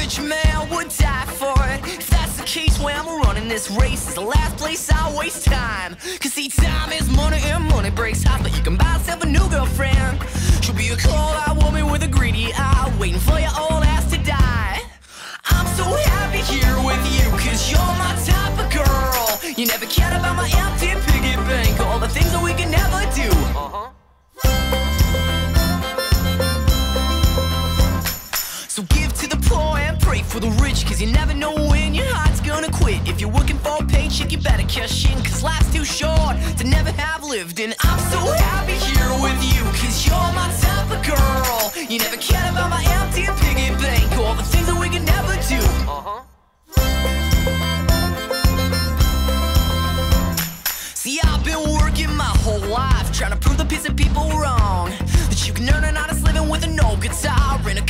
rich man would die for it. If that's the case, when I'm running this race, it's the last place I waste time. Cause see, time is money and money breaks hearts, but you can buy yourself a new girlfriend. She'll be a cold-eyed woman with a greedy eye, waiting for your old ass to die. I'm so happy here with you, cause you're my type of girl. You never cared about my empty piggy bank, all the things that we can never do. So give to the poor and pray for the rich, cause you never know when your heart's gonna quit. If you're working for a paycheck, you better cash in, cause life's too short to never have lived. And I'm so happy here with you, cause you're my type of girl. You never cared about my empty piggy bank, all the things that we can never do. See, I've been working my whole life trying to prove the piece of people wrong, that you can earn an honest living with a no guitar and a